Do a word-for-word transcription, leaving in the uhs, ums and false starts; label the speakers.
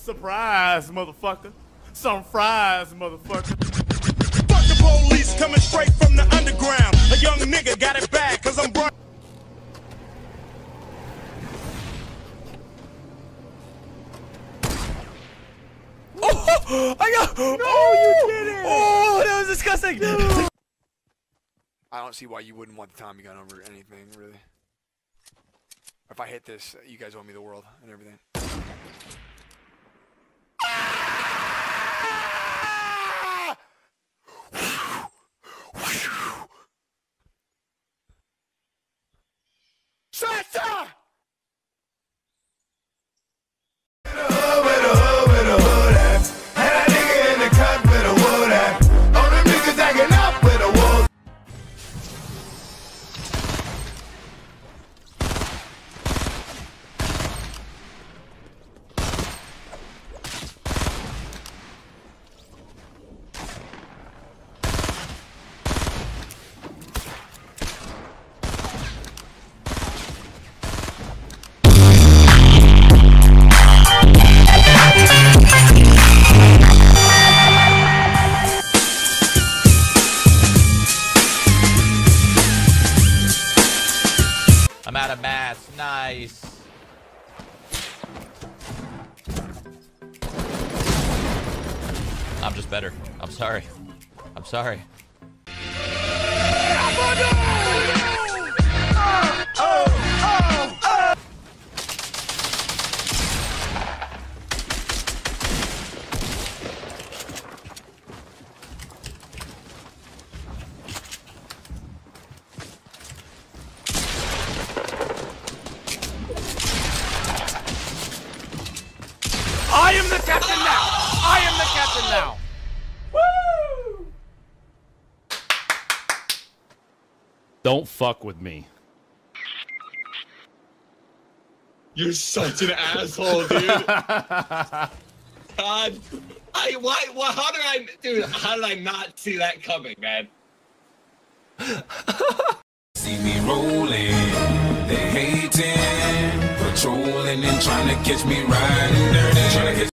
Speaker 1: Surprise, motherfucker. Some fries, motherfucker.
Speaker 2: Fuck the police coming straight from the underground. A young nigga got it bad cause I'm bright.
Speaker 3: Oh, I got.
Speaker 1: No, you did it.
Speaker 3: Oh, that was disgusting.
Speaker 4: I don't see why you wouldn't want the Tommy gun over anything, really. If I hit this, you guys owe me the world and everything. Santa!
Speaker 3: I'm out of mats. Nice. I'm just better. I'm sorry. I'm sorry.
Speaker 1: I am the captain now! I am the captain now! Woo! Don't fuck with me.
Speaker 5: You're such an asshole, dude. God, I why? Why? How did I, dude? How did I not see that coming, man?
Speaker 6: See me rolling, they hating, patrolling and trying to catch me riding dirty. Trying to catch